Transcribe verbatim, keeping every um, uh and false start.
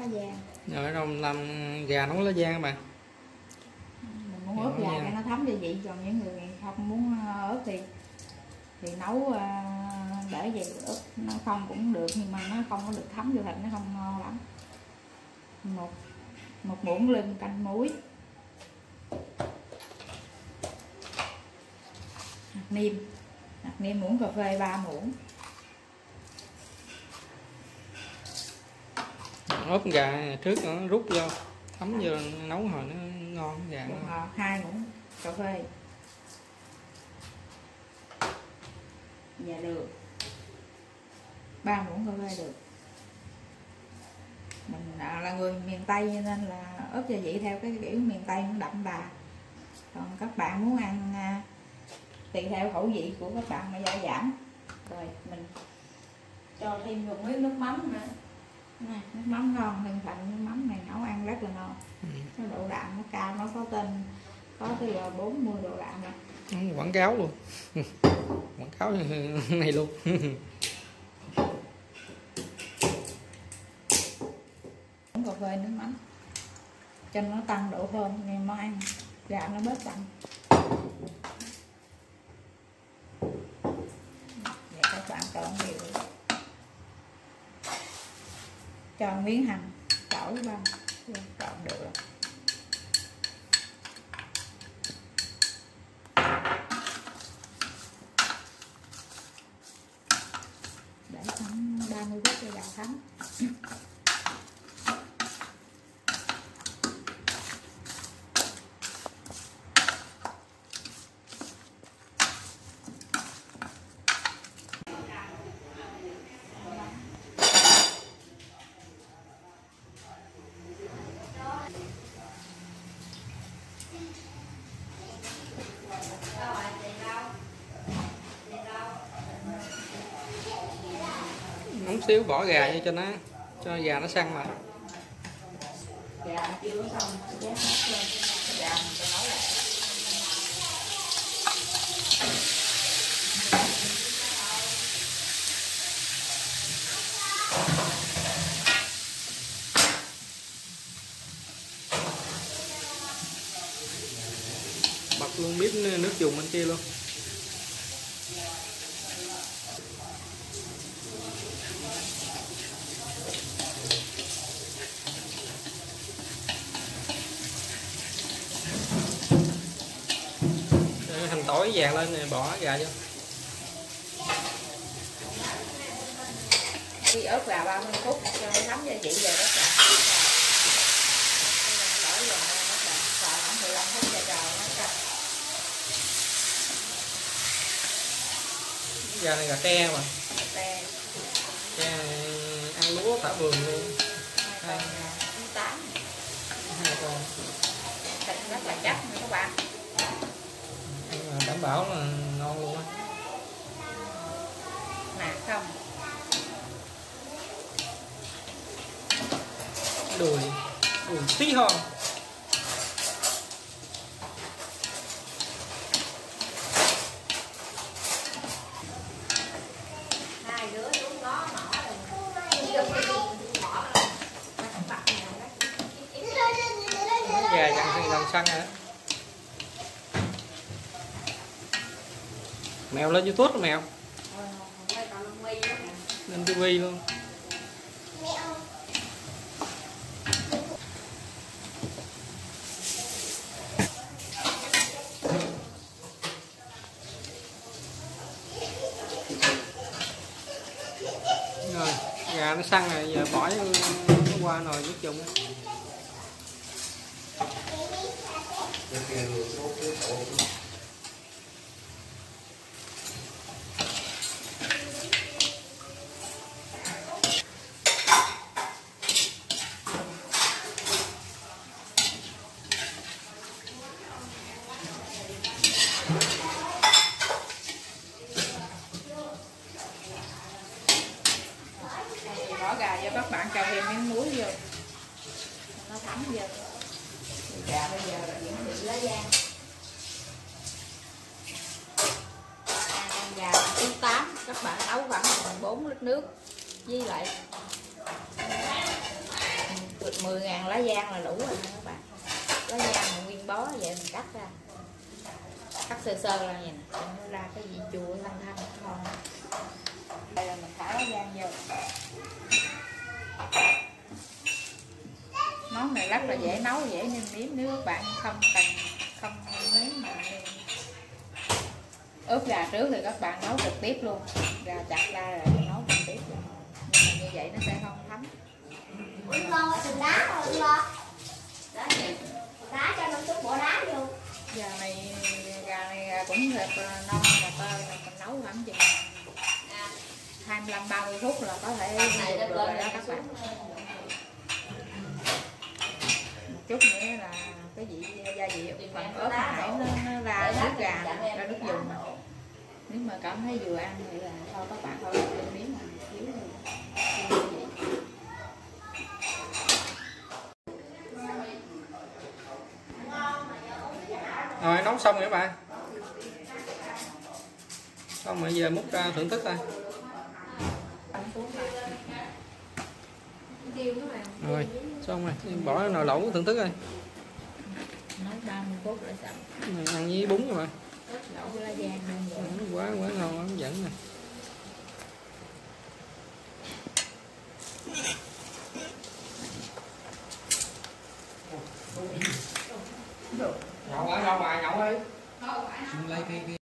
lá giang. Rồi đâu làm gà nấu lá giang các bạn. Mình muốn ướp gà cho nó thấm gia vị, còn những người không muốn ướp thì thì nấu để vậy ướp nó không cũng được, nhưng mà nó không có được thấm vô thịt, nó không ngon lắm. Một một muỗng lưng canh muối, hạt niêm, hạt niêm muỗng cà phê ba muỗng. Ốp gà trước nó rút vô thấm vô nấu hồi nó ngon gà. Bột ngọt hai muỗng cà phê và đường ba muỗng cà phê đường. Mình là người miền Tây nên là ướp gia vị theo cái kiểu miền Tây nó đậm đà, còn các bạn muốn ăn tùy theo khẩu vị của các bạn mà gia giảm. Rồi mình cho thêm một miếng nước mắm nữa. Nè, nước mắm ngon, thân phận nước mắm này nấu ăn rất là ngon. Ừ. Cái độ đạm nó cao, nó có tên có tới là bốn mươi độ đạm rồi. Quảng cáo luôn. Quảng cáo này luôn. Uống cà phê nước mắm cho nó tăng độ thơm nên món ăn gà nó bớt đậm. Vậy các bạn trộn đều, cho miếng hành tỏi vào trộn được rồi. Để khoảng ba mươi phút cho gà thấm. Nóng xíu bỏ gà vô cho nó cho gà nó săn lại. Gà chưa xong chén hết lên. Gà mình cho nấu lại. Bật luôn bếp nước dùng bên kia luôn. Hành tỏi vàng lên rồi bỏ gà vô. Khi ướp gà ba mươi phút cho nó thấm gia vị về đó gà. Tỏi vàng ra nó gà, xào khoảng mười lăm phút cho trào nó cắt. Gà này gà tre mà. Tre. Tre ăn lúa thả vườn luôn. Hai con tám. Hai con. Thịt rất là chắc nha các bạn. Đảm bảo là ngon luôn á. Nạc không? Đùi, đùi tí hon. Hai đứa xuống đó mỏ gà dặn dần xăng rồi đó. Mèo lên YouTube đó mèo. Lên ti vi luôn. Rồi, gà nó săn rồi, giờ bỏ nó qua nồi nước dùng. Bỏ gà cho các bạn, cho thêm miếng muối vô nó thấm vô. Gà bây giờ là những vị lá giang. Con gà thứ tám các bạn nấu khoảng bốn lít nước với lại mười ngàn lá giang là đủ rồi nha các bạn. Lá giang mà nguyên bó vậy mình cắt ra, cắt sơ sơ ra vậy nè, cho nó ra cái vị chua thanh thanh ngon. Đây là mình thả lá giang vô. Món này rất là dễ nấu, dễ nêm nếm, nếu các bạn không cần không nếm mà ướp gà trước thì các bạn nấu trực tiếp luôn, gà chặt ra rồi nấu trực tiếp luôn, nhưng mà như vậy nó sẽ không thấm. Lo từng đá rồi lo. Đá gì? Đá cho nó chút bỏ đá vô. Gà này gà này cũng thịt non và tơ, mình nấu khoảng chừng hai mươi lăm ba mươi phút là có thể này được rồi đó các bạn. Một chút nữa là cái vị gia vị phần ớt hồi nãy nó, nó ra nước gà, ra nước dùng. Nếu mà cảm thấy vừa ăn thì là thôi các bạn thôi thêm miếng mà xíu thôi. Rồi nấu xong rồi các bạn. Xong rồi giờ múc ra thưởng thức thôi. Rồi xong rồi bỏ nồi lẩu thưởng thức rồi. Nấu ba mươi phút lại xong. Ăn với bún rồi mà. Lẩu lá giang đơn giản. Quá quá ngon, hấp dẫn nè.